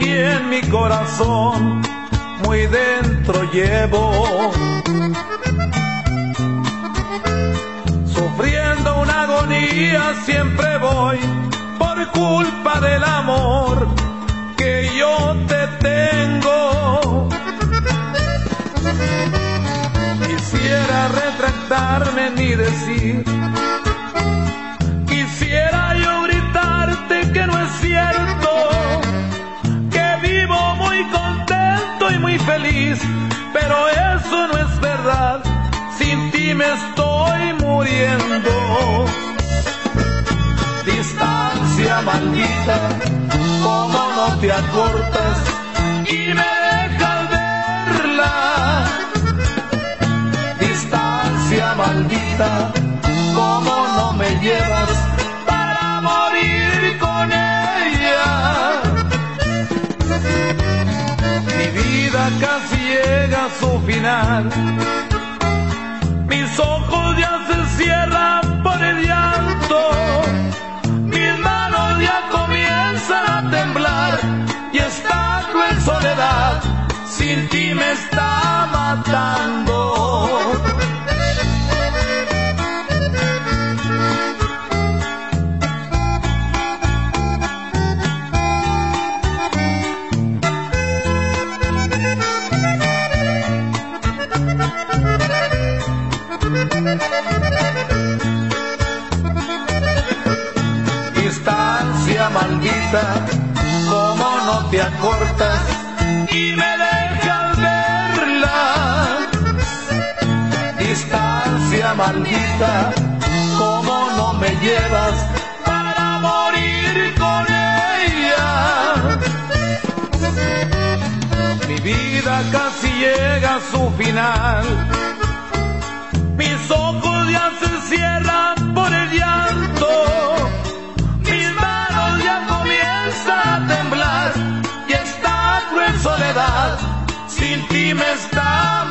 y en mi corazón muy dentro llevo, sufriendo una agonía siempre voy por culpa del amor que yo te tengo. Quisiera retractarme ni decir, quisiera yo gritarte que no es cierto, que vivo muy contento y muy feliz, pero eso no es verdad, sin ti me estoy muriendo. Distancia maldita, cómo no te acortas y me dejas verla. Distancia maldita, cómo no me llevas para morir con ella. Mi vida casi llega a su final, mis ojos ya se cierran por el llanto, mis manos ya comienzan a temblar y esta cruel soledad sin ti me está matando. Distancia maldita, cómo no te acortas y me dejas verla. Distancia maldita, cómo no me llevas para morir con ella. Mi vida casi llega a su final, mis ojos ya se cierran por el llanto, mis manos ya comienzan a temblar y esta cruel soledad sin ti me está